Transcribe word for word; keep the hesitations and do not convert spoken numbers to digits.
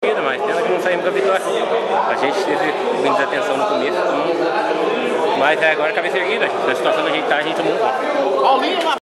Mas pena que não saímos com a vitória. A gente teve muita desatenção no começo, então... mas é, agora cabeça erguida. Na situação que a gente tá, a gente tomou um ponto.